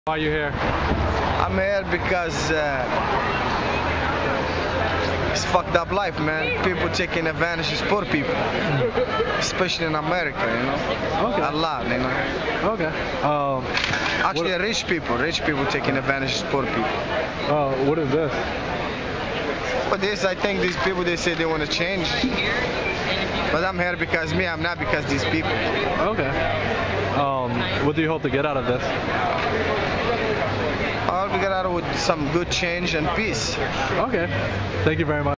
Why are you here? I'm here because it's fucked up life, man. People taking advantage of poor people, especially in America, you know. Okay. A lot, you know. Okay. Actually, rich people taking advantage of poor people. What is this? But this, I think these people, they say they want to change. But I'm here because me, I'm not because these people. Okay. What do you hope to get out of this? I hope we get out with some good change and peace. Okay. Thank you very much.